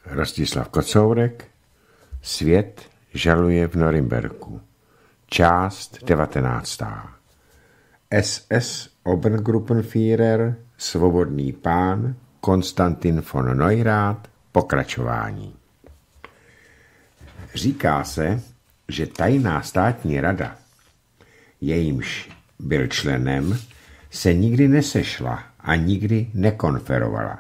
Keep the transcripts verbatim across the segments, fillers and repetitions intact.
Rostislav Kocourek, Svět žaluje v Norimberku. Část devatenáctá. S S Obergruppenführer, svobodný pán, Konstantin von Neurath, pokračování. Říká se, že tajná státní rada, jejímž byl členem, se nikdy nesešla a nikdy nekonferovala.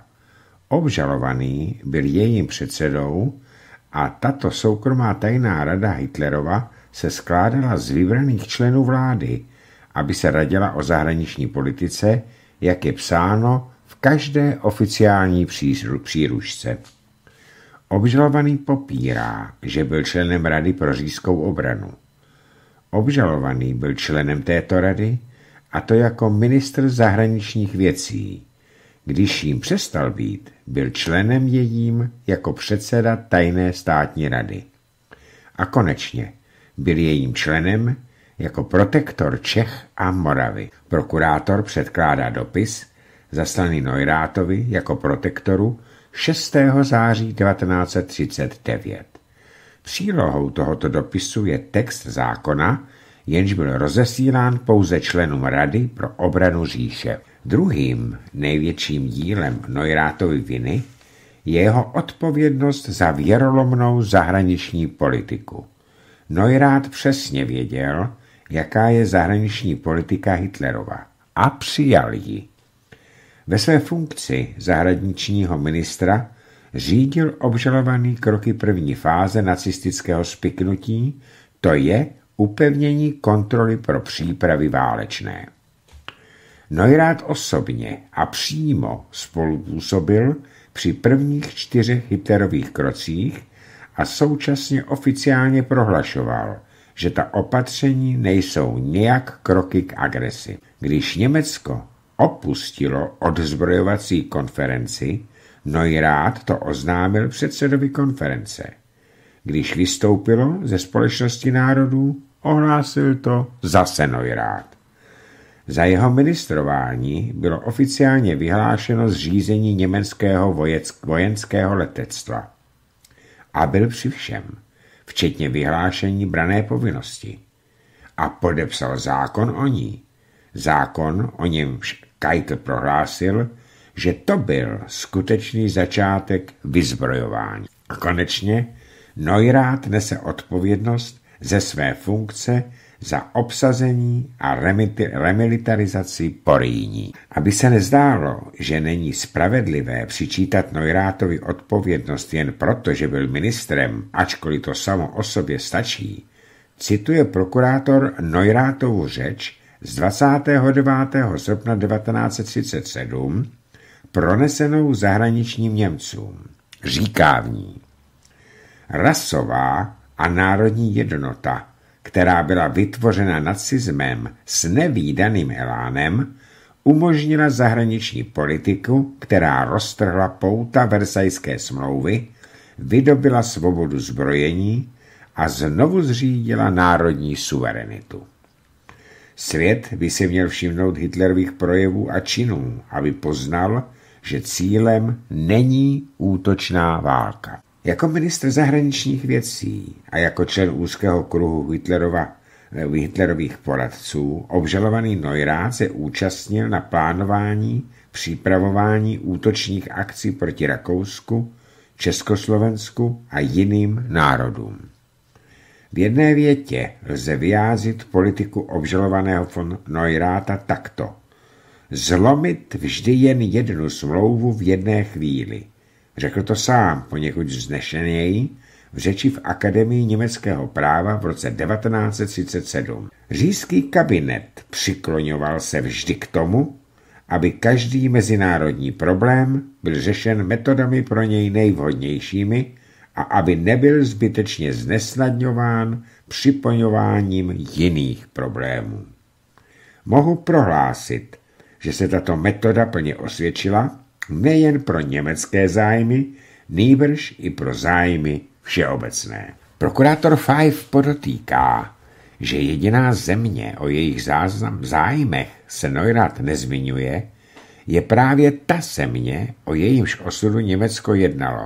Obžalovaný byl jejím předsedou a tato soukromá tajná rada Hitlerova se skládala z vybraných členů vlády, aby se radila o zahraniční politice, jak je psáno v každé oficiální příručce. Obžalovaný popírá, že byl členem Rady pro říšskou obranu. Obžalovaný byl členem této rady, a to jako ministr zahraničních věcí. Když jím přestal být, byl členem jejím jako předseda tajné státní rady. A konečně byl jejím členem jako protektor Čech a Moravy. Prokurátor předkládá dopis, zaslaný Neurathovi jako protektoru šestého září devatenáct set třicet devět. Přílohou tohoto dopisu je text zákona, jenž byl rozesílán pouze členům Rady pro obranu říše. Druhým největším dílem Neurathovy viny je jeho odpovědnost za věrolomnou zahraniční politiku. Neurath přesně věděl, jaká je zahraniční politika Hitlerova, a přijal ji. Ve své funkci zahraničního ministra řídil obžalovaný kroky první fáze nacistického spiknutí, to je upevnění kontroly pro přípravy válečné. Neurath osobně a přímo spolupůsobil při prvních čtyřech Hitlerových krocích a současně oficiálně prohlašoval, že ta opatření nejsou nějak kroky k agresi. Když Německo opustilo odzbrojovací konferenci, Neurath to oznámil předsedovi konference. Když vystoupilo ze Společnosti národů, ohlásil to zase Neurath. Za jeho ministrování bylo oficiálně vyhlášeno zřízení německého vojenského letectva. A byl při všem, včetně vyhlášení branné povinnosti. A podepsal zákon o ní. Zákon, o němž Keitel prohlásil, že to byl skutečný začátek vyzbrojování. A konečně Neurath nese odpovědnost ze své funkce za obsazení a remilitarizaci Porýní. Aby se nezdálo, že není spravedlivé přičítat Neurathovi odpovědnost jen proto, že byl ministrem, ačkoliv to samo o sobě stačí, cituje prokurátor Neurathovu řeč z dvacátého devátého srpna devatenáct set třicet sedm pronesenou zahraničním Němcům. Říká v ní: rasová a národní jednota, která byla vytvořena nacismem s nevídaným elánem, umožnila zahraniční politiku, která roztrhla pouta Versajské smlouvy, vydobila svobodu zbrojení a znovu zřídila národní suverenitu. Svět by si měl všimnout Hitlerových projevů a činů, aby poznal, že cílem není útočná válka. Jako ministr zahraničních věcí a jako člen úzkého kruhu Hitlerova, Hitlerových poradců obžalovaný Neurath se účastnil na plánování, připravování útočních akcí proti Rakousku, Československu a jiným národům. V jedné větě lze vyjádřit politiku obžalovaného von Neuratha takto: zlomit vždy jen jednu smlouvu v jedné chvíli. Řekl to sám poněkud vznešeněji v řeči v Akademii německého práva v roce devatenáct set třicet sedm. Říšský kabinet přikloňoval se vždy k tomu, aby každý mezinárodní problém byl řešen metodami pro něj nejvhodnějšími a aby nebyl zbytečně znesnadňován připojováním jiných problémů. Mohu prohlásit, že se tato metoda plně osvědčila nejen pro německé zájmy, nýbrž i pro zájmy všeobecné. Prokurátor Five podotýká, že jediná země, o jejich záznam, zájmech se Neurath nezmiňuje, je právě ta země, o jejímž osudu Německo jednalo.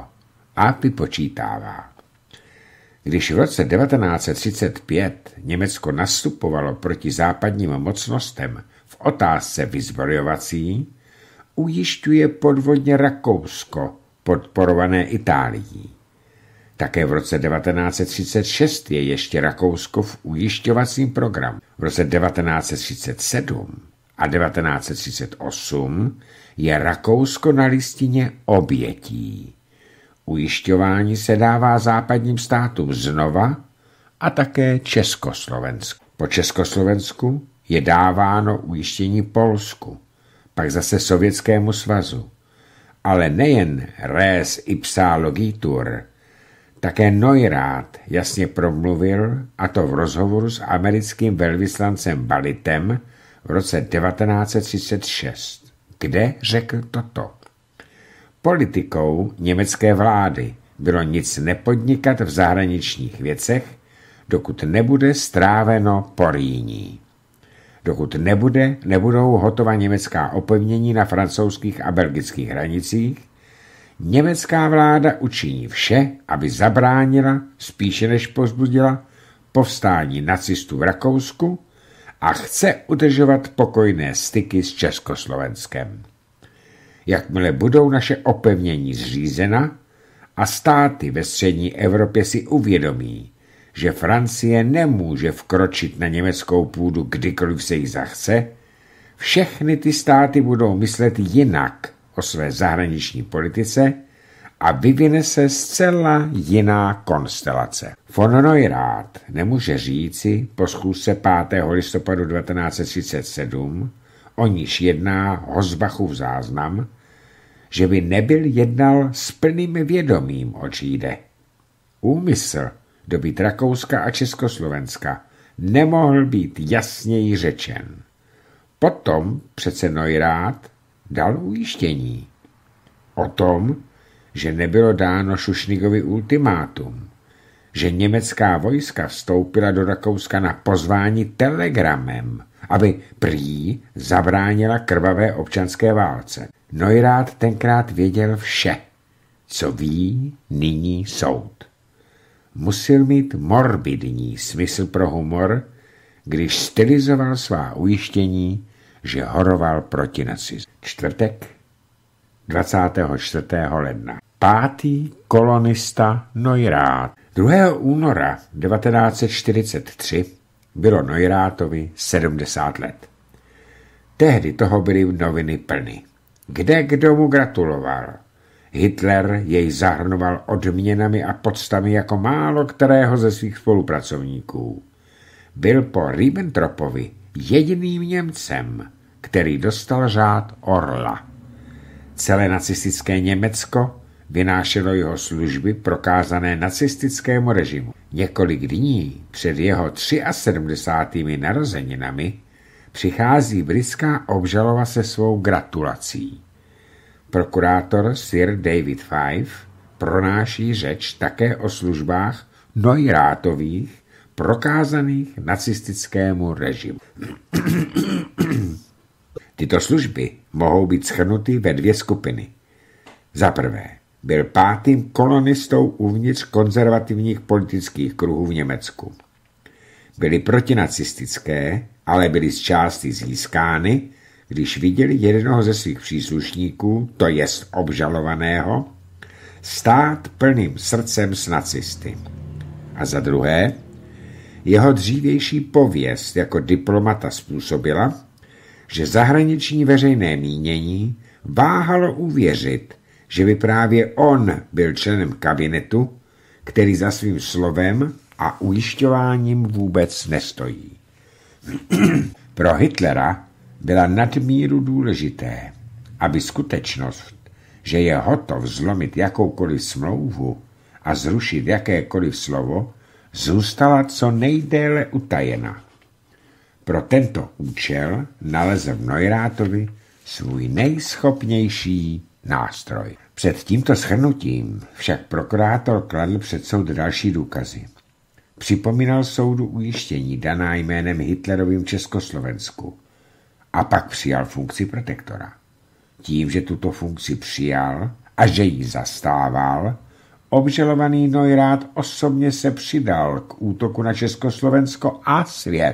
a vypočítává. Když v roce devatenáct set třicet pět Německo nastupovalo proti západním mocnostem v otázce vyzbrojovací, ujišťuje podvodně Rakousko, podporované Itálií. Také v roce devatenáct set třicet šest je ještě Rakousko v ujišťovacím programu. V roce devatenáct set třicet sedm a devatenáct set třicet osm je Rakousko na listině obětí. Ujišťování se dává západním státům znova a také Československu. Po Československu je dáváno ujištění Polsku, pak zase Sovětskému svazu. Ale nejen res ipsa logitur, také Neurath jasně promluvil, a to v rozhovoru s americkým velvyslancem Balitem v roce devatenáct set třicet šest, kde řekl toto. Politikou německé vlády bylo nic nepodnikat v zahraničních věcech, dokud nebude stráveno Porýní. Dokud nebude, nebudou hotova německá opevnění na francouzských a belgických hranicích, německá vláda učiní vše, aby zabránila, spíše než povzbudila, povstání nacistů v Rakousku a chce udržovat pokojné styky s Československem. Jakmile budou naše opevnění zřízena a státy ve střední Evropě si uvědomí, že Francie nemůže vkročit na německou půdu kdykoliv se jí zachce, všechny ty státy budou myslet jinak o své zahraniční politice a vyvine se zcela jiná konstelace. Von Neurath nemůže říci po schůzce pátého listopadu devatenáct set třicet sedm, o níž jedná Hosbachův záznam, že by nebyl jednal s plným vědomím, oč jde. Úmysl dobít Rakouska a Československa nemohl být jasněji řečen. Potom přece Neurath dal ujištění o tom, že nebylo dáno Šušnigovi ultimátum, že německá vojska vstoupila do Rakouska na pozvání telegramem, aby prý zabránila krvavé občanské válce. Neurath tenkrát věděl vše, co ví nyní soud. Musel mít morbidní smysl pro humor, když stylizoval svá ujištění, že horoval proti nacismu. Čtvrtek, dvacátého čtvrtého ledna. Pátý kolonista Neurath. druhého února devatenáct set čtyřicet tři bylo Neurathovi sedmdesát let. Tehdy toho byly noviny plny. Kde kdo mu gratuloval. Hitler jej zahrnoval odměnami a poctami jako málo kterého ze svých spolupracovníků. Byl po Ribbentropovi jediným Němcem, který dostal řád Orla. Celé nacistické Německo vynášelo jeho služby prokázané nacistickému režimu. Několik dní před jeho sedmdesátými třemi narozeninami přichází britská obžaloba se svou gratulací. Prokurátor Sir David Fife pronáší řeč také o službách Neurathových prokázaných nacistickému režimu. Tyto služby mohou být shrnuty ve dvě skupiny. Za prvé, byl pátým kolonistou uvnitř konzervativních politických kruhů v Německu. Byly protinacistické, ale byly z části získány, když viděli jednoho ze svých příslušníků, to jest obžalovaného, stát plným srdcem s nacisty. A za druhé, jeho dřívější pověst jako diplomata způsobila, že zahraniční veřejné mínění váhalo uvěřit, že by právě on byl členem kabinetu, který za svým slovem a ujišťováním vůbec nestojí. Pro Hitlera byla nadmíru důležité, aby skutečnost, že je hotov zlomit jakoukoliv smlouvu a zrušit jakékoliv slovo, zůstala co nejdéle utajena. Pro tento účel nalezl v Neurathovi svůj nejschopnější nástroj. Před tímto shrnutím však prokurátor kladl před soud další důkazy. Připomínal soudu ujištění daná jménem Hitlerovým Československu a pak přijal funkci protektora. Tím, že tuto funkci přijal a že ji zastával, obžalovaný Neurath osobně se přidal k útoku na Československo a svět.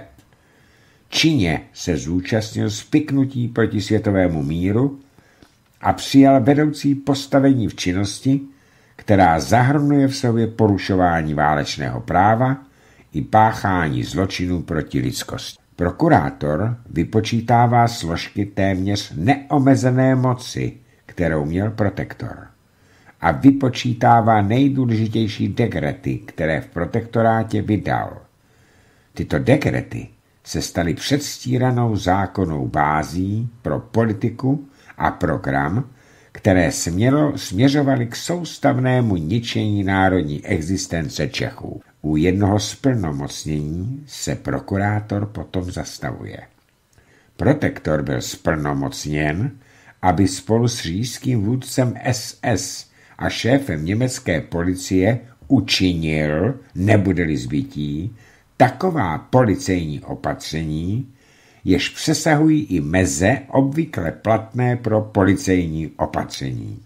Činně se zúčastnil spiknutí proti světovému míru a přijal vedoucí postavení v činnosti, která zahrnuje v sobě porušování válečného práva i páchání zločinů proti lidskosti. Prokurátor vypočítává složky téměř neomezené moci, kterou měl protektor, a vypočítává nejdůležitější dekrety, které v protektorátě vydal. Tyto dekrety se staly předstíranou zákonnou bází pro politiku a program, které směro, směřovaly k soustavnému ničení národní existence Čechů. U jednoho splnomocnění se prokurátor potom zastavuje. Protektor byl splnomocněn, aby spolu s říšským vůdcem S S a šéfem německé policie učinil, nebude-li zbytí, taková policejní opatření, jež přesahují i meze obvykle platné pro policejní opatření.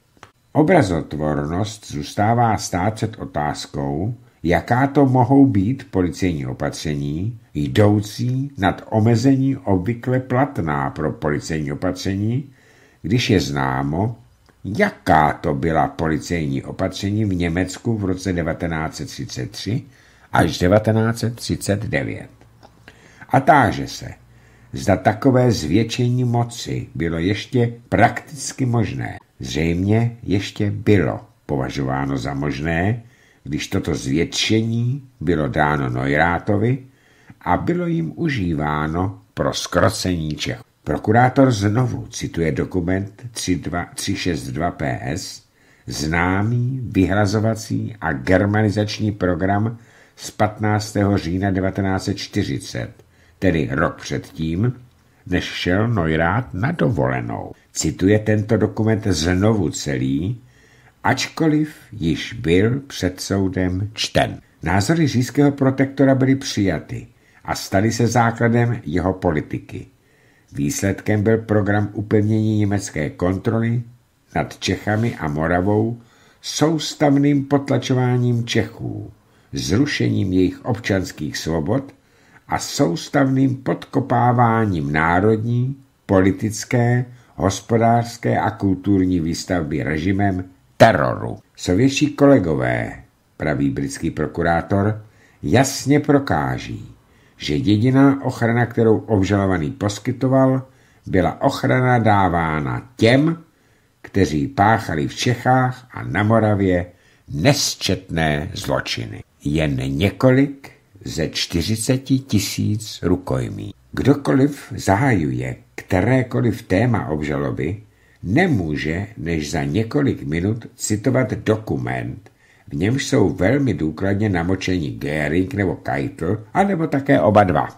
Obrazotvornost zůstává stát před otázkou, jaká to mohou být policejní opatření, jdoucí nad omezení obvykle platná pro policejní opatření, když je známo, jaká to byla policejní opatření v Německu v roce devatenáct set třicet tři až devatenáct set třicet devět. A táže se, zda takové zvětšení moci bylo ještě prakticky možné. Zřejmě ještě bylo považováno za možné, když toto zvětšení bylo dáno Neurathovi a bylo jim užíváno pro zkrocení Čechů. Prokurátor znovu cituje dokument tři šest dva P S, známý vyhlazovací a germanizační program z patnáctého října devatenáct set čtyřicet, tedy rok předtím, než šel Neurath na dovolenou. Cituje tento dokument znovu celý, ačkoliv již byl před soudem čten. Názory říšského protektora byly přijaty a staly se základem jeho politiky. Výsledkem byl program upevnění německé kontroly nad Čechami a Moravou soustavným potlačováním Čechů, zrušením jejich občanských svobod a soustavným podkopáváním národní, politické, hospodářské a kulturní výstavby režimem teroru. Sovětští kolegové, praví britský prokurátor, jasně prokáží, že jediná ochrana, kterou obžalovaný poskytoval, byla ochrana dávána těm, kteří páchali v Čechách a na Moravě nesčetné zločiny. Jen několik ze čtyřiceti tisíc rukojmí. Kdokoliv zahajuje kterékoliv téma obžaloby, nemůže než za několik minut citovat dokument, v němž jsou velmi důkladně namočeni Göring nebo Keitel, anebo také oba dva.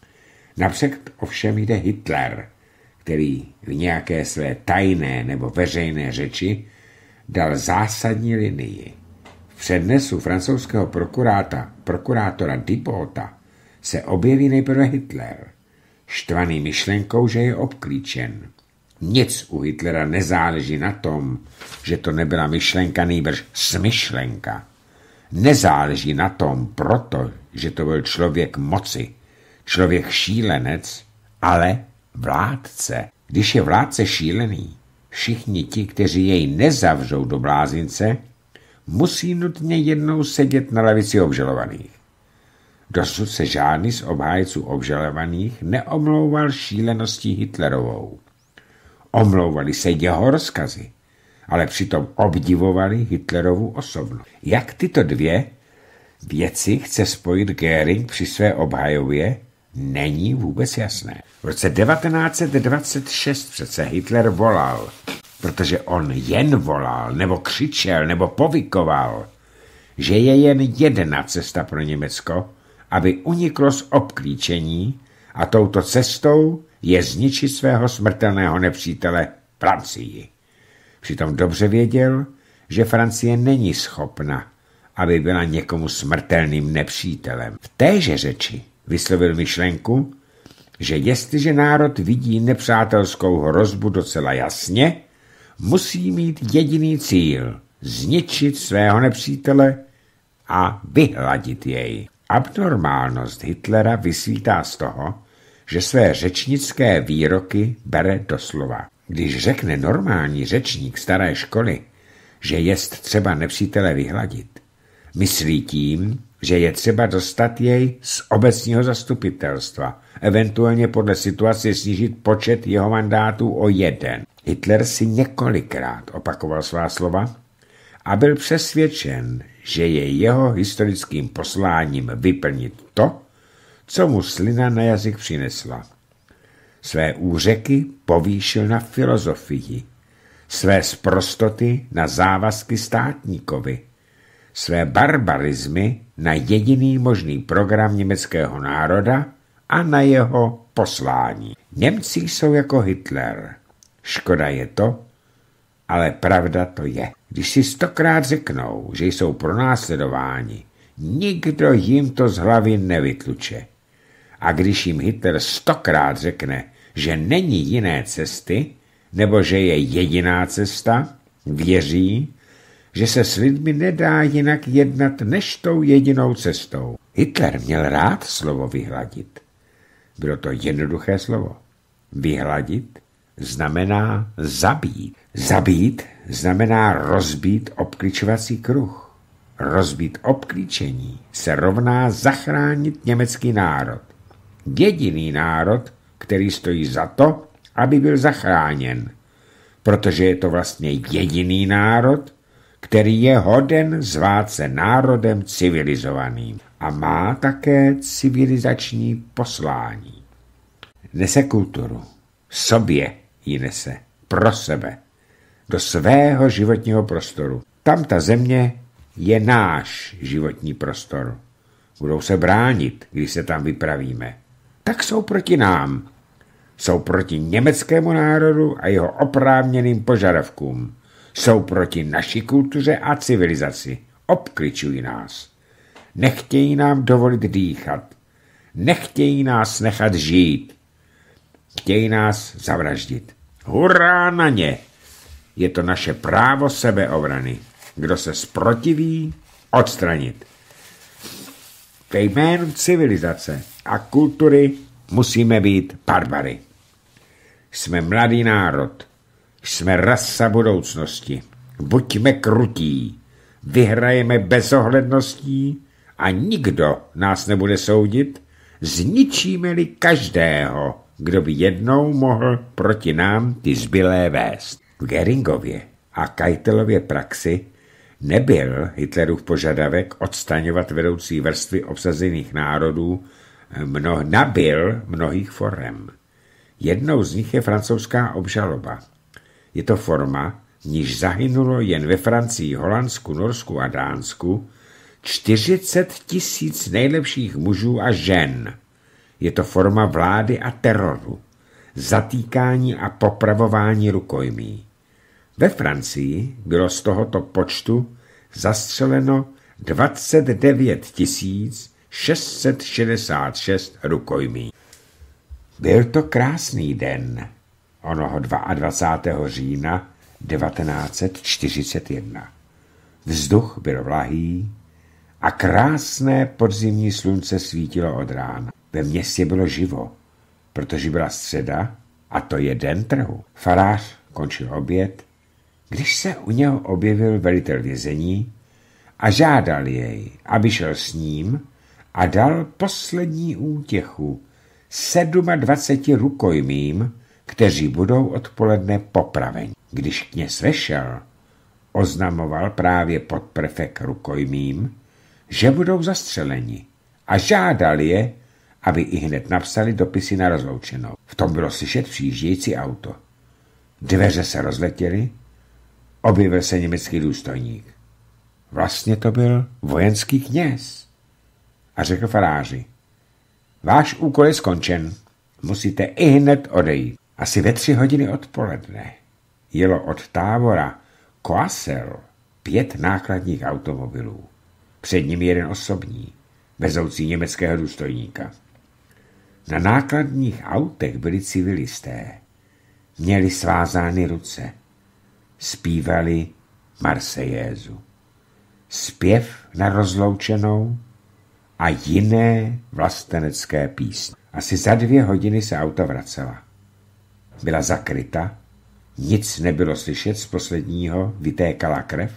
Napřed ovšem jde Hitler, který v nějaké své tajné nebo veřejné řeči dal zásadní linii. V přednesu francouzského prokuráta, prokurátora Dibota se objeví nejprve Hitler, štvaný myšlenkou, že je obklíčen. Nic u Hitlera nezáleží na tom, že to nebyla myšlenka, nýbrž smyšlenka. Nezáleží na tom proto, že to byl člověk moci, člověk šílenec, ale vládce. Když je vládce šílený, všichni ti, kteří jej nezavřou do blázince, musí nutně jednou sedět na lavici obžalovaných. Dosud se žádný z obhájců obžalovaných neomlouval šíleností Hitlerovou. Omlouvali se jeho rozkazy, ale přitom obdivovali Hitlerovu osobnost. Jak tyto dvě věci chce spojit Göring při své obhajově, není vůbec jasné. V roce devatenáct set dvacet šest přece Hitler volal, protože on jen volal, nebo křičel, nebo povykoval, že je jen jedna cesta pro Německo, aby uniklo z obklíčení, a touto cestou je zničit svého smrtelného nepřítele Francii. Přitom dobře věděl, že Francie není schopna, aby byla někomu smrtelným nepřítelem. V téže řeči vyslovil myšlenku, že jestliže národ vidí nepřátelskou hrozbu docela jasně, musí mít jediný cíl, zničit svého nepřítele a vyhladit jej. Abnormálnost Hitlera vysvítá z toho, že své řečnické výroky bere doslova. Když řekne normální řečník staré školy, že jest třeba nepřítele vyhladit, myslí tím, že je třeba dostat jej z obecního zastupitelstva, eventuálně podle situace snížit počet jeho mandátů o jeden. Hitler si několikrát opakoval svá slova a byl přesvědčen, že je jeho historickým posláním vyplnit to, co mu slina na jazyk přinesla. Své úřeky povýšil na filozofii, své sprostoty na závazky státníkovi, své barbarizmy na jediný možný program německého národa a na jeho poslání. Němci jsou jako Hitler. Škoda je to, ale pravda to je. Když si stokrát řeknou, že jsou pronásledováni, nikdo jim to z hlavy nevytluče. A když jim Hitler stokrát řekne, že není jiné cesty, nebo že je jediná cesta, věří, že se s lidmi nedá jinak jednat než tou jedinou cestou. Hitler měl rád slovo vyhladit. Bylo to jednoduché slovo. Vyhladit znamená zabít. Zabít znamená rozbít obklíčovací kruh. Rozbít obklíčení se rovná zachránit německý národ. Jediný národ, který stojí za to, aby byl zachráněn. Protože je to vlastně jediný národ, který je hoden zvát se národem civilizovaným a má také civilizační poslání. Nese kulturu. Sobě ji nese. Pro sebe. Do svého životního prostoru. Tam ta země je náš životní prostor. Budou se bránit, když se tam vypravíme. Tak jsou proti nám. Jsou proti německému národu a jeho oprávněným požadavkům. Jsou proti naší kultuře a civilizaci. Obkličují nás. Nechtějí nám dovolit dýchat. Nechtějí nás nechat žít. Chtějí nás zavraždit. Hurá na ně! Je to naše právo sebeobrany. Kdo se zprotiví, odstranit. Ve jménu civilizace a kultury musíme být barbary. Jsme mladý národ. Jsme rasa budoucnosti. Buďme krutí. Vyhrajeme bezohledností a nikdo nás nebude soudit, zničíme-li každého, kdo by jednou mohl proti nám ty zbylé vést. V Göringově a Keitelově praxi nebyl Hitlerův požadavek odstraňovat vedoucí vrstvy obsazených národů, mno, nabyl mnohých forem. Jednou z nich je francouzská obžaloba. Je to forma, v níž zahynulo jen ve Francii, Holandsku, Norsku a Dánsku čtyřicet tisíc nejlepších mužů a žen. Je to forma vlády a teroru, zatýkání a popravování rukojmí. Ve Francii bylo z tohoto počtu zastřeleno dvacet devět tisíc šest set šedesát šest rukojmí. Byl to krásný den, onoho dvacátého druhého října devatenáct set čtyřicet jedna. Vzduch byl vlahý a krásné podzimní slunce svítilo od rána. Ve městě bylo živo, protože byla středa a to je den trhu. Farář končil oběd, když se u něho objevil velitel vězení a žádal jej, aby šel s ním a dal poslední útěchu dvaceti sedmi rukojmím, kteří budou odpoledne popraveni. Když kněz vešel, oznamoval právě podprefekt rukojmím, že budou zastřeleni a žádal je, aby i hned napsali dopisy na rozloučenou. V tom bylo slyšet přijíždějící auto. Dveře se rozletěly, objevil se německý důstojník. Vlastně to byl vojenský kněz. A řekl faráři, váš úkol je skončen, musíte i hned odejít. Asi ve tři hodiny odpoledne jelo od tábora Coissel pět nákladních automobilů. Před ním jeden osobní, vezoucí německého důstojníka. Na nákladních autech byli civilisté. Měli svázány ruce. Zpívali Marsejézu, zpěv na rozloučenou a jiné vlastenecké písně. Asi za dvě hodiny se auta vracela. Byla zakryta, nic nebylo slyšet, z posledního vytékala krev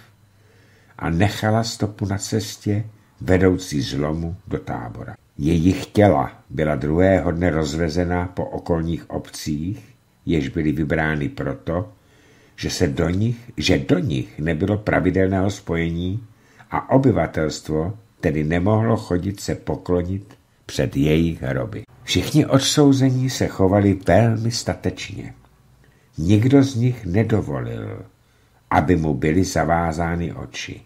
a nechala stopu na cestě vedoucí z lomu do tábora. Jejich těla byla druhého dne rozvezena po okolních obcích, jež byly vybrány proto, že se do nich, že do nich nebylo pravidelného spojení a obyvatelstvo tedy nemohlo chodit se poklonit před jejich hroby. Všichni odsouzení se chovali velmi statečně. Nikdo z nich nedovolil, aby mu byly zavázány oči.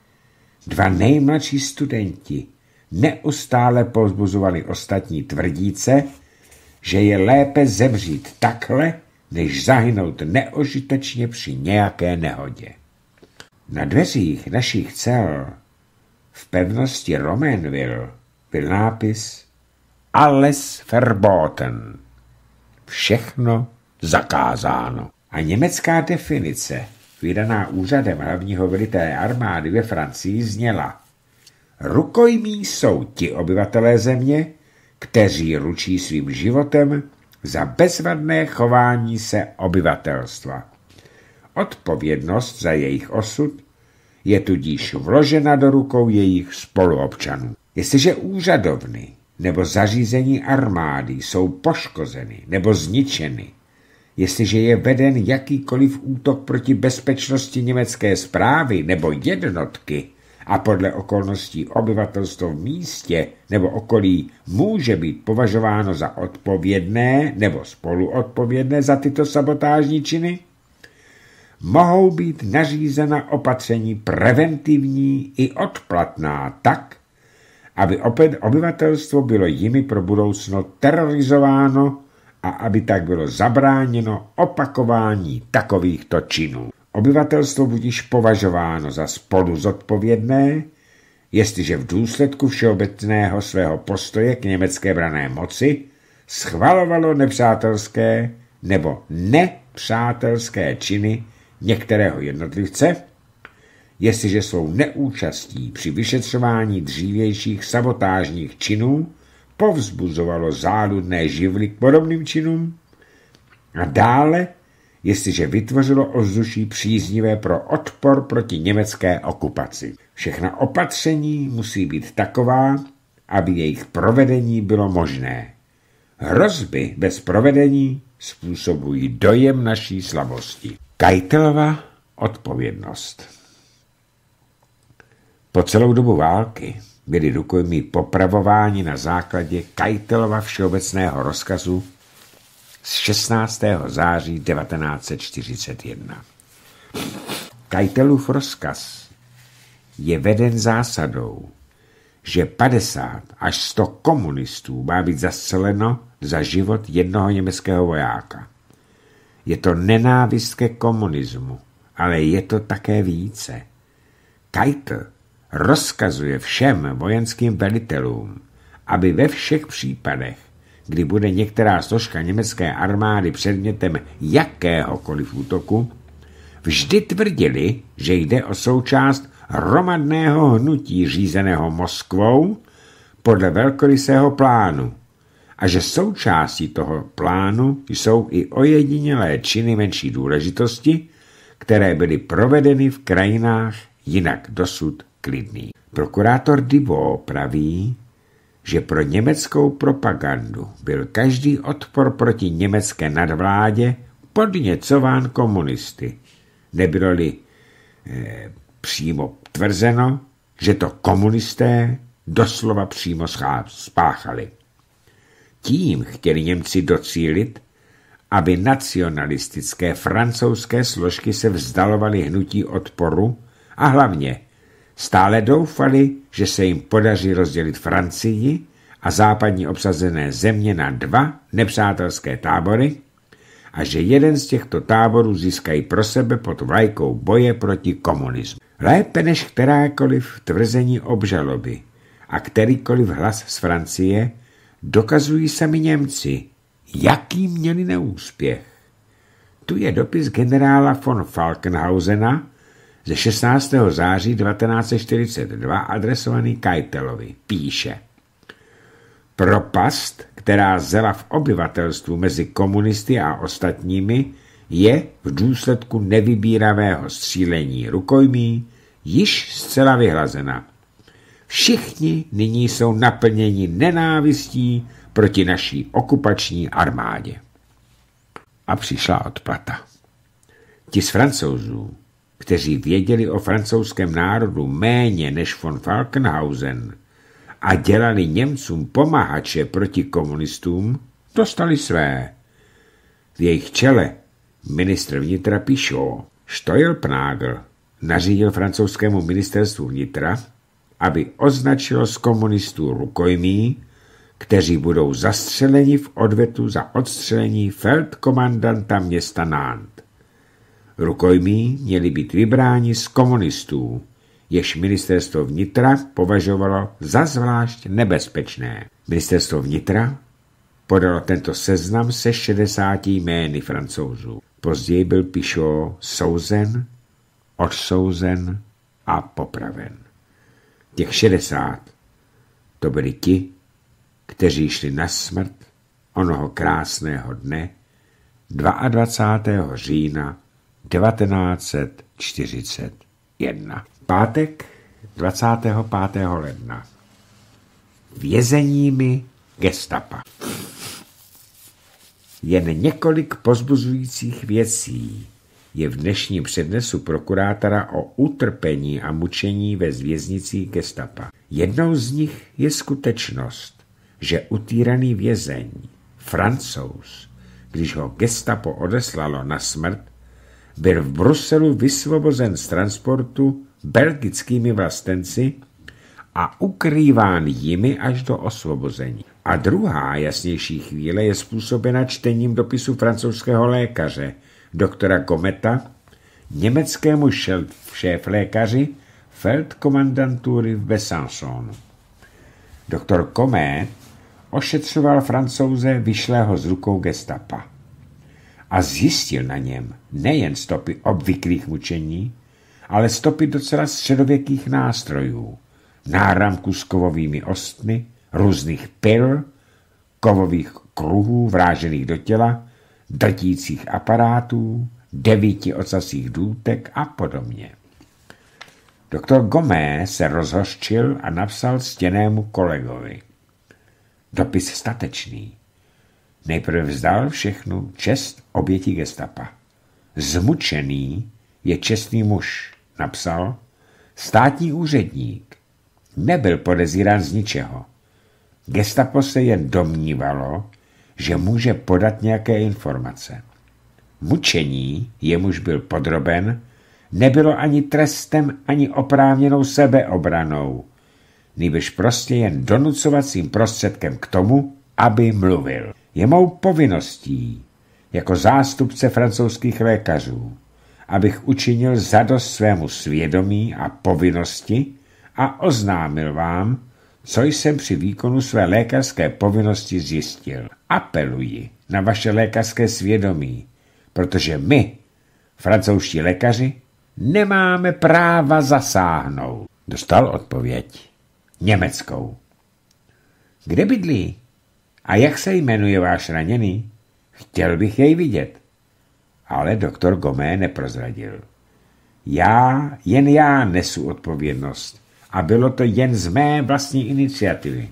Dva nejmladší studenti neustále povzbuzovali ostatní tvrdíce, že je lépe zemřít takhle, než zahynout neožitečně při nějaké nehodě. Na dveřích našich cel v pevnosti Romainville byl nápis Alles verboten. Všechno zakázáno. A německá definice, vydaná úřadem hlavního velitele armády ve Francii, zněla: rukojmí jsou ti obyvatelé země, kteří ručí svým životem za bezvadné chování se obyvatelstva. Odpovědnost za jejich osud je tudíž vložena do rukou jejich spoluobčanů. Jestliže úřadovny nebo zařízení armády jsou poškozeny nebo zničeny, jestliže je veden jakýkoliv útok proti bezpečnosti německé správy nebo jednotky a podle okolností obyvatelstvo v místě nebo okolí může být považováno za odpovědné nebo spoluodpovědné za tyto sabotážní činy, mohou být nařízena opatření preventivní i odplatná tak, aby obyvatelstvo bylo jimi pro budoucno terorizováno a aby tak bylo zabráněno opakování takovýchto činů. Obyvatelstvo budíž považováno za spolu zodpovědné, jestliže v důsledku všeobecného svého postoje k německé branné moci schvalovalo nepřátelské nebo nepřátelské činy některého jednotlivce, jestliže svou neúčastí při vyšetřování dřívějších sabotážních činů povzbuzovalo záludné živly k podobným činům a dále, jestliže vytvořilo ovzduší příznivé pro odpor proti německé okupaci. Všechna opatření musí být taková, aby jejich provedení bylo možné. Hrozby bez provedení způsobují dojem naší slabosti. Keitelova odpovědnost. Po celou dobu války byli rukojmí popravováni na základě Keitelova všeobecného rozkazu z šestnáctého září devatenáct set čtyřicet jedna. Keitelův rozkaz je veden zásadou, že padesát až sto komunistů má být zastřeleno za život jednoho německého vojáka. Je to nenávist ke komunismu, ale je to také více. Keitel rozkazuje všem vojenským velitelům, aby ve všech případech, kdy bude některá složka německé armády předmětem jakéhokoliv útoku, vždy tvrdili, že jde o součást hromadného hnutí řízeného Moskvou podle velkorysého plánu a že součástí toho plánu jsou i ojedinělé činy menší důležitosti, které byly provedeny v krajinách jinak dosud klidných. Prokurátor Dibot praví, že pro německou propagandu byl každý odpor proti německé nadvládě podněcován komunisty. Nebylo-li eh, přímo tvrzeno, že to komunisté doslova přímo spáchali. Tím chtěli Němci docílit, aby nacionalistické francouzské složky se vzdalovaly hnutí odporu a hlavně stále doufali, že se jim podaří rozdělit Francii a západní obsazené země na dva nepřátelské tábory a že jeden z těchto táborů získají pro sebe pod vlajkou boje proti komunismu. Lépe než kterákoliv tvrzení obžaloby a kterýkoliv hlas z Francie dokazují sami Němci, jaký měli neúspěch. Tu je dopis generála von Falkenhausena ze šestnáctého září devatenáct set čtyřicet dva adresovaný Keitelovi, píše: propast, která zela v obyvatelstvu mezi komunisty a ostatními, je v důsledku nevybíravého střílení rukojmí již zcela vyhlazena. Všichni nyní jsou naplněni nenávistí proti naší okupační armádě. A přišla odplata. Ti z Francouzů, kteří věděli o francouzském národu méně než von Falkenhausen a dělali Němcům pomahače proti komunistům, dostali své. V jejich čele ministr vnitra Pichot, Stoilpnagel, nařídil francouzskému ministerstvu vnitra, aby označilo z komunistů rukojmí, kteří budou zastřeleni v odvetu za odstřelení feldkomandanta města Nantes. Rukojmí měli být vybráni z komunistů, jež ministerstvo vnitra považovalo za zvlášť nebezpečné. Ministerstvo vnitra podalo tento seznam se šedesáti jmény Francouzů. Později byl Pichot souzen, odsouzen a popraven. Těch šedesát to byli ti, kteří šli na smrt onoho krásného dne dvacátého druhého října devatenáct set čtyřicet jedna. Pátek dvacátého pátého ledna. Vězeními gestapa. Jen několik povzbuzujících věcí je v dnešním přednesu prokurátora o utrpení a mučení ve věznicích gestapa. Jednou z nich je skutečnost, že utýraný vězeň, Francouz, když ho gestapo odeslalo na smrt, byl v Bruselu vysvobozen z transportu belgickými vlastenci a ukrýván jimi až do osvobození. A druhá jasnější chvíle je způsobena čtením dopisu francouzského lékaře, doktora Gometa, německému šéflékaři feldkomandantury v Besançonu. Doktor Gomet ošetřoval Francouze vyšlého z rukou gestapa a zjistil na něm nejen stopy obvyklých mučení, ale stopy docela středověkých nástrojů, náramku s kovovými ostny, různých pil, kovových kruhů vrážených do těla, drtících aparátů, devíti ocasích důtek a podobně. Doktor Gomet se rozhořčil a napsal ctěnému kolegovi. Dopis statečný. Nejprve vzdal všechnu čest oběti gestapa. Zmučený je čestný muž, napsal. Státní úředník. Nebyl podezírán z ničeho. Gestapo se jen domnívalo, že může podat nějaké informace. Mučení, jemuž byl podroben, nebylo ani trestem, ani oprávněnou sebeobranou, nýbrž prostě jen donucovacím prostředkem k tomu, aby mluvil. Je mou povinností, jako zástupce francouzských lékařů, abych učinil zadost svému svědomí a povinnosti a oznámil vám, co jsem při výkonu své lékařské povinnosti zjistil. Apeluji na vaše lékařské svědomí, protože my, francouzští lékaři, nemáme práva zasáhnout. Dostal odpověď. Německou. Kde bydlí? A jak se jmenuje váš raněný? Chtěl bych jej vidět. Ale doktor Gomet neprozradil. Já, jen já nesu odpovědnost. A bylo to jen z mé vlastní iniciativy.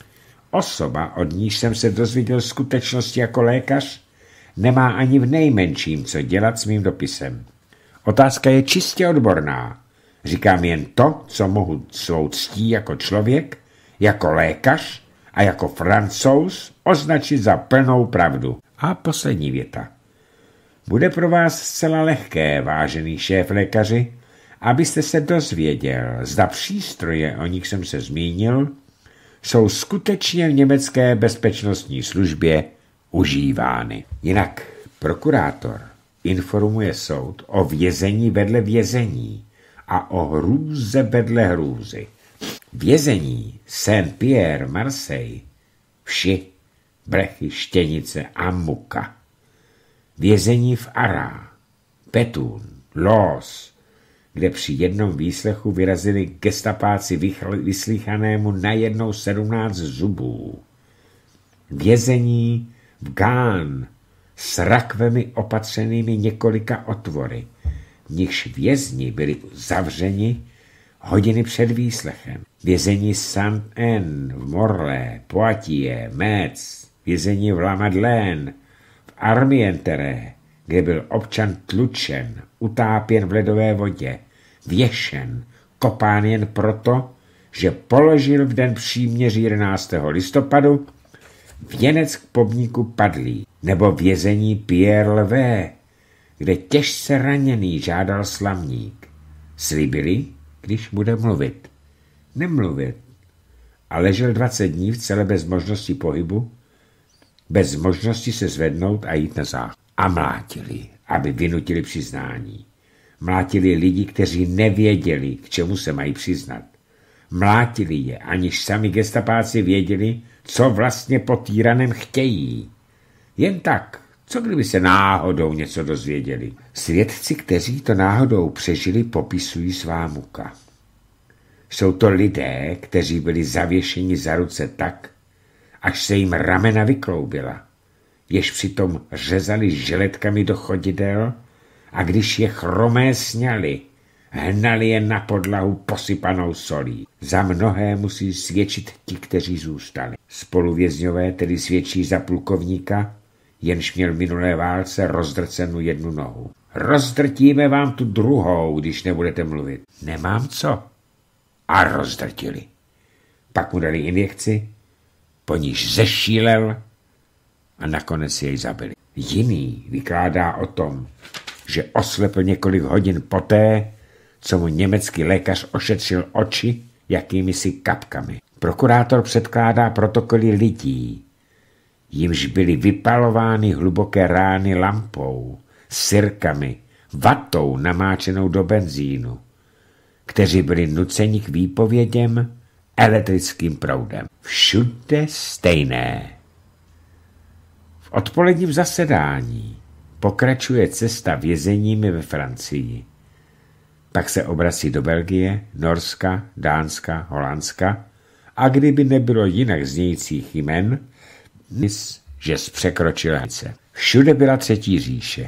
Osoba, od níž jsem se dozvěděl skutečnosti jako lékař, nemá ani v nejmenším co dělat s mým dopisem. Otázka je čistě odborná. Říkám jen to, co mohu svou ctí jako člověk, jako lékař a jako Francouz označit za plnou pravdu. A poslední věta. Bude pro vás zcela lehké, vážený šéf lékaři, abyste se dozvěděl, zda přístroje, o nich jsem se zmínil, jsou skutečně v německé bezpečnostní službě užívány. Jinak prokurátor informuje soud o vězení vedle vězení a o hrůze vedle hrůzy. Vězení Saint-Pierre, Marseille, vši, brechy, štěnice a muka. Vězení v Arras, Petun, Los, kde při jednom výslechu vyrazili gestapáci vyslíchanému najednou sedmnáct zubů. Vězení v Gán s rakvemi opatřenými několika otvory, v nichž vězni byli zavřeni hodiny před výslechem. Vězení Saint-Anne v Morlaix, Poitiers, Metz, vězení v La Madeleine, v Armientere, kde byl občan tlučen, utápěn v ledové vodě, věšen, kopán jen proto, že položil v den příměří jedenáctého listopadu věnec k pomníku padlý, nebo vězení Pierre Levé, kde těžce raněný žádal slamník. Slíbili, když bude mluvit. Nemluvit. A ležel dvacet dní v celé bez možnosti pohybu, bez možnosti se zvednout a jít na záchod. A mlátili, aby vynutili přiznání. Mlátili lidi, kteří nevěděli, k čemu se mají přiznat. Mlátili je, aniž sami gestapáci věděli, co vlastně po týraném chtějí. Jen tak, co kdyby se náhodou něco dozvěděli. Svědci, kteří to náhodou přežili, popisují svá muka. Jsou to lidé, kteří byli zavěšeni za ruce tak, až se jim ramena vykloubila, jež přitom řezali žiletkami do chodidel a když je chromé sňali, hnali je na podlahu posypanou solí. Za mnohé musí svědčit ti, kteří zůstali. Spoluvězňové tedy svědčí za plukovníka, jenž měl v minulé válce rozdrcenou jednu nohu. Rozdrtíme vám tu druhou, když nebudete mluvit. Nemám co. A rozdrtili. Pak mu dali injekci, po níž zešílel a nakonec jej zabili. Jiný vykládá o tom, že oslepl několik hodin poté, co mu německý lékař ošetřil oči jakýmisi kapkami. Prokurátor předkládá protokoly lidí, jimž byly vypalovány hluboké rány lampou, sirkami, vatou namáčenou do benzínu, kteří byli nuceni k výpověděm elektrickým proudem. Všude stejné. V odpoledním zasedání pokračuje cesta vězeními ve Francii. Pak se obrací do Belgie, Norska, Dánska, Holandska a kdyby nebylo jinak znějících jmen, že zpřekročil hranice. Všude byla třetí říše.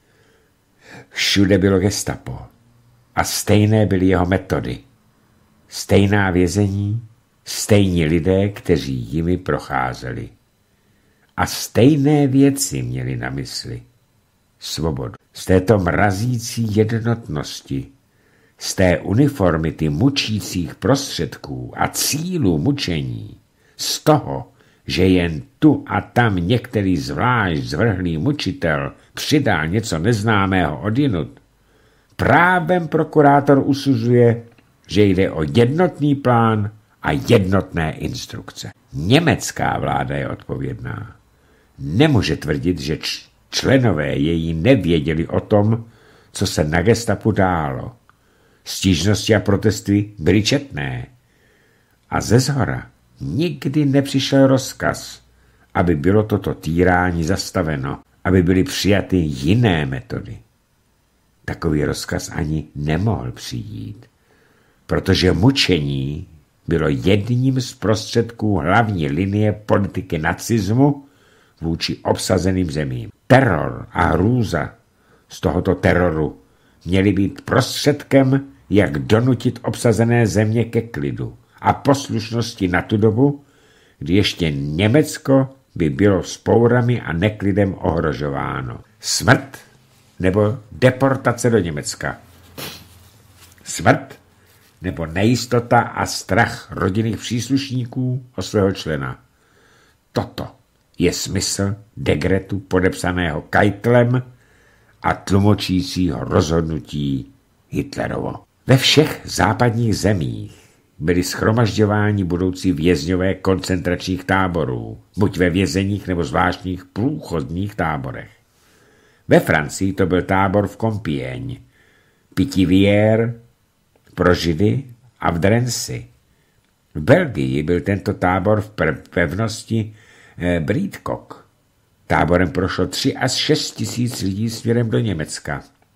Všude bylo gestapo. A stejné byly jeho metody. Stejná vězení, stejní lidé, kteří jimi procházeli. A stejné věci měli na mysli. Svobodu. Z této mrazící jednotnosti, z té uniformity mučících prostředků a cílů mučení, z toho, že jen tu a tam některý zvlášť zvrhlý mučitel přidá něco neznámého odjinud, právem prokurátor usuzuje, že jde o jednotný plán a jednotné instrukce. Německá vláda je odpovědná. Nemůže tvrdit, že členové její nevěděli o tom, co se na gestapu dálo. Stížnosti a protesty byly četné. A ze zhora nikdy nepřišel rozkaz, aby bylo toto týrání zastaveno, aby byly přijaty jiné metody. Takový rozkaz ani nemohl přijít, protože mučení bylo jedním z prostředků hlavní linie politiky nacismu vůči obsazeným zemím. Teror a hrůza z tohoto teroru měly být prostředkem, jak donutit obsazené země ke klidu a poslušnosti na tu dobu, kdy ještě Německo by bylo vzpourami a neklidem ohrožováno. Smrt nebo deportace do Německa. Smrt nebo nejistota a strach rodinných příslušníků o svého člena. Toto je smysl dekretu podepsaného Keitelem a tlumočícího rozhodnutí Hitlerovo. Ve všech západních zemích byli shromažďováni budoucí vězňové koncentračních táborů, buď ve vězeních nebo zvláštních průchodních táborech. Ve Francii to byl tábor v Compiègne, Pithiviers pro Židy a v Drancy. V Belgii byl tento tábor v pevnosti eh, Breedcock. Táborem prošlo tři až šest tisíc lidí směrem do Německa.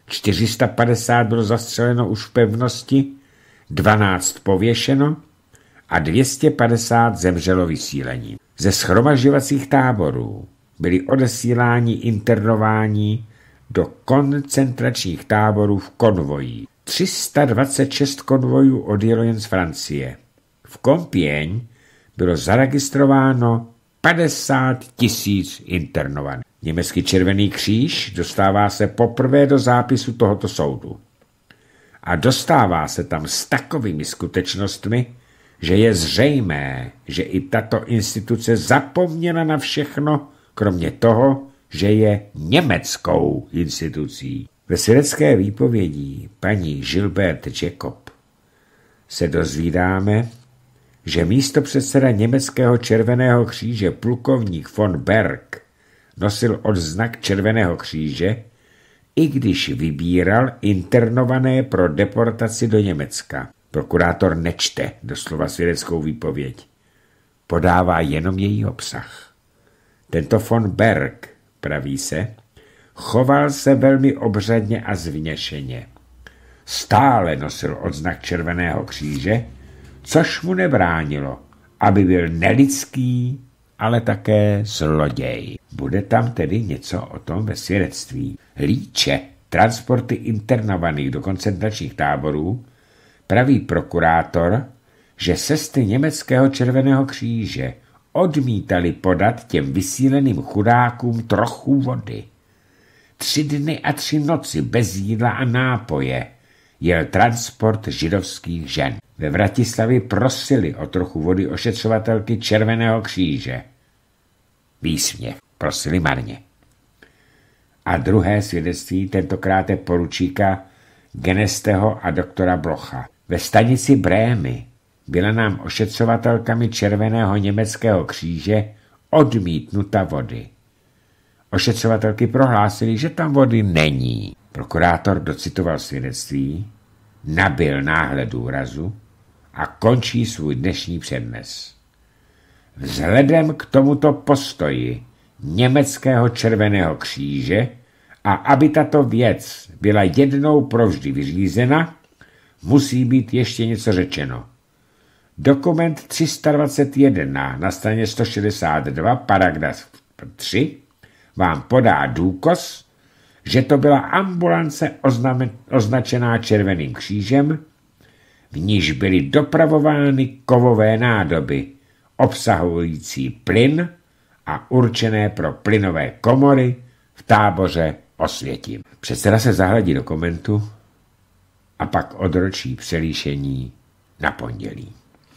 čtyři sta padesát bylo zastřeleno už v pevnosti, dvanáct pověšeno a dvě stě padesát zemřelo vysílením. Ze shromažďovacích táborů byli odesíláni internování do koncentračních táborů v konvojích. tři sta dvacet šest konvojů odjelo jen z Francie. V Compiègne bylo zaregistrováno padesát tisíc internovaných. Německý Červený kříž dostává se poprvé do zápisu tohoto soudu. A dostává se tam s takovými skutečnostmi, že je zřejmé, že i tato instituce zapomněla na všechno, kromě toho, že je německou institucí. Ve svědecké výpovědi paní Gilbert Jacob se dozvídáme, že místopředseda německého Červeného kříže plukovník von Berg nosil odznak Červeného kříže, i když vybíral internované pro deportaci do Německa. Prokurátor nečte doslova svědeckou výpověď. Podává jenom její obsah. Tento von Berg, praví se, choval se velmi obřadně a zvněšeně. Stále nosil odznak Červeného kříže, což mu nebránilo, aby byl nelidský, ale také zloděj. Bude tam tedy něco o tom ve svědectví. Líče, transporty internovaných do koncentračních táborů, praví prokurátor, že sestry německého Červeného kříže odmítali podat těm vysíleným chudákům trochu vody. Tři dny a tři noci bez jídla a nápoje jel transport židovských žen. Ve Vratislavi prosili o trochu vody ošetřovatelky Červeného kříže. Výsměch, prosili marně. A druhé svědectví, tentokrát je poručíka Genesteho a doktora Blocha. Ve stanici Brémy byla nám ošetřovatelkami Červeného německého kříže odmítnuta vody. Ošetřovatelky prohlásili, že tam vody není. Prokurátor docitoval svědectví, nabyl náhle důrazu a končí svůj dnešní přednes. Vzhledem k tomuto postoji německého Červeného kříže a aby tato věc byla jednou provždy vyřízena, musí být ještě něco řečeno. Dokument tři sta dvacet jedna na straně sto šedesát dva, paragraf tři, vám podá důkaz, že to byla ambulance označená Červeným křížem, v níž byly dopravovány kovové nádoby, obsahující plyn a určené pro plynové komory v táboře Osvětim. Předseda se zahledí dokumentu a pak odročí přelíšení na pondělí.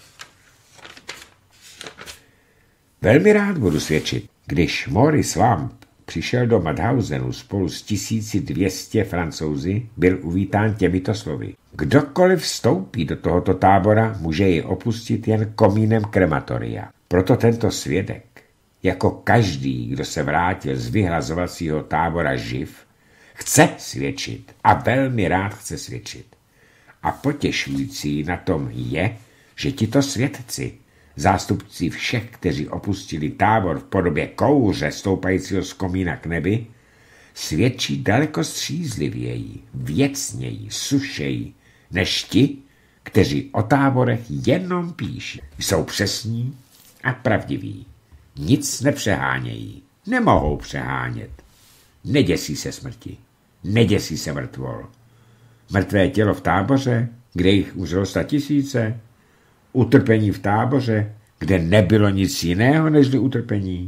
Velmi rád budu svědčit, když Maurice Lamb přišel do Mauthausenu spolu s tisíc dvě stě Francouzi, byl uvítán těmito slovy. Kdokoliv vstoupí do tohoto tábora, může ji opustit jen komínem krematoria. Proto tento svědek, jako každý, kdo se vrátil z vyhlazovacího tábora živ, chce svědčit a velmi rád chce svědčit. A potěšující na tom je, že tito svědci, zástupci všech, kteří opustili tábor v podobě kouře stoupajícího z komína k nebi, svědčí daleko střízlivěji, věcněji, sušeji, než ti, kteří o táborech jenom píší. Jsou přesní a pravdiví. Nic nepřehánějí. Nemohou přehánět. Neděsí se smrti. Neděsí se mrtvol. Mrtvé tělo v táboře, kde jich umřelo sta tisíce, utrpení v táboře, kde nebylo nic jiného nežli utrpení.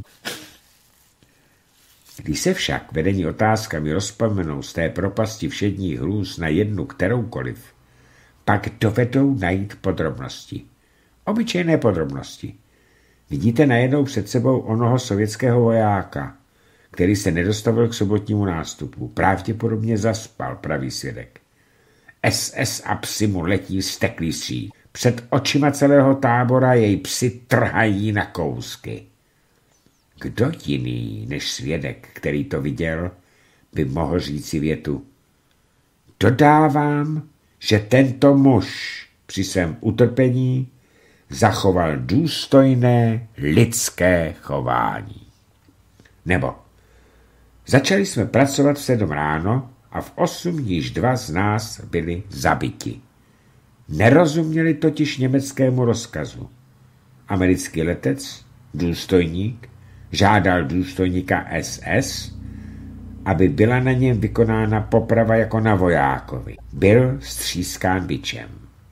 Když se však vedení otázkami rozpomenou z té propasti všedních hrůz na jednu kteroukoliv, pak dovedou najít podrobnosti. Obyčejné podrobnosti. Vidíte najednou před sebou onoho sovětského vojáka, který se nedostavil k sobotnímu nástupu. Pravděpodobně zaspal, praví svědek. S S a psi mu letí steklý stříd. Před očima celého tábora jej psi trhají na kousky. Kdo jiný než svědek, který to viděl, by mohl říci větu. Dodávám, že tento muž při svém utrpení zachoval důstojné lidské chování. Nebo začali jsme pracovat v sedm ráno a v osm již dva z nás byli zabiti. Nerozuměli totiž německému rozkazu. Americký letec, důstojník, žádal důstojníka S S, aby byla na něm vykonána poprava jako na vojákovi. Byl střískán bičem.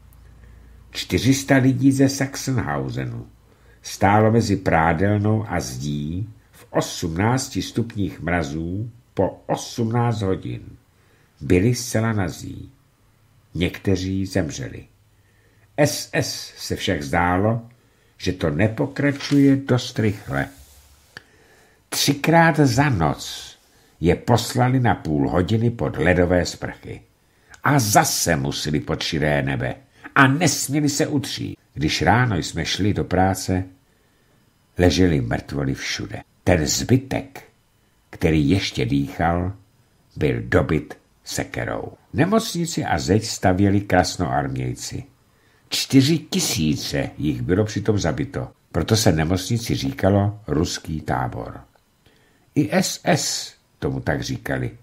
čtyři sta lidí ze Sachsenhausenu stálo mezi prádelnou a zdí v osmnácti stupních mrazů po osmnáct hodin. Byli zcela nazí. Někteří zemřeli. S S se však zdálo, že to nepokračuje dost rychle. Třikrát za noc je poslali na půl hodiny pod ledové sprchy. A zase museli pod širé nebe a nesměli se utřít. Když ráno jsme šli do práce, leželi mrtvoly všude. Ten zbytek, který ještě dýchal, byl dobyt sekerou. Nemocnici a zeď stavěli krasnoarmějci. Čtyři tisíce jich bylo přitom zabito, proto se nemocnici říkalo ruský tábor. I S S tomu tak říkali.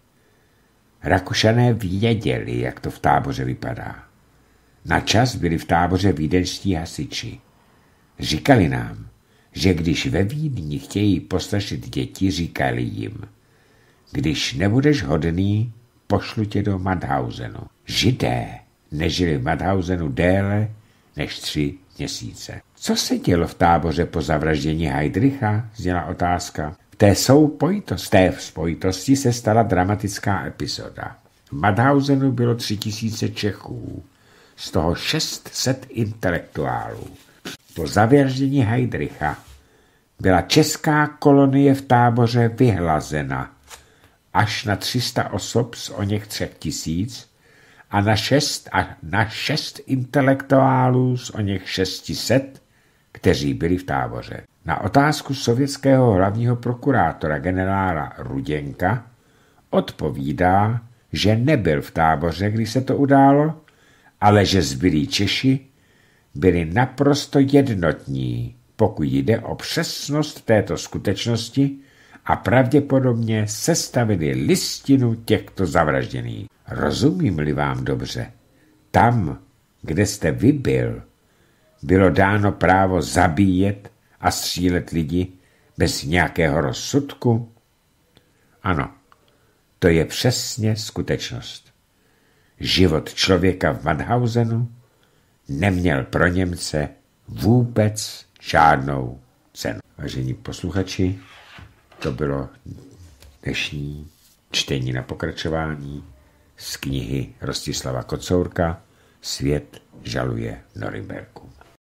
Rakušané věděli, jak to v táboře vypadá. Na čas byli v táboře vídeňští hasiči. Říkali nám, že když ve Vídni chtějí postrašit děti, říkali jim, když nebudeš hodný, pošlu tě do Mauthausenu. Židé nežili v Mauthausenu déle než tři měsíce. Co se dělo v táboře po zavraždění Heydricha? Zněla otázka. V té soupojitosti, té spojitosti se stala dramatická epizoda. V Mauthausenu bylo tři tisíce Čechů, z toho šest set intelektuálů. Po zavraždění Heydricha byla česká kolonie v táboře vyhlazena až na tři sta osob z oněch třech tisíc a na šest, a na šest intelektuálů z oněch šesti set, kteří byli v táboře. Na otázku sovětského hlavního prokurátora generála Ruděnka odpovídá, že nebyl v táboře, když se to událo, ale že zbylí Češi byli naprosto jednotní, pokud jde o přesnost této skutečnosti a pravděpodobně sestavili listinu těchto zavražděných. Rozumím-li vám dobře, tam, kde jste vy byl, bylo dáno právo zabíjet a střílet lidi bez nějakého rozsudku? Ano, to je přesně skutečnost. Život člověka v Mauthausenu neměl pro Němce vůbec žádnou cenu. Vážení posluchači, to bylo dnešní čtení na pokračování z knihy Rostislava Kocourka Svět žaluje v Norimberku.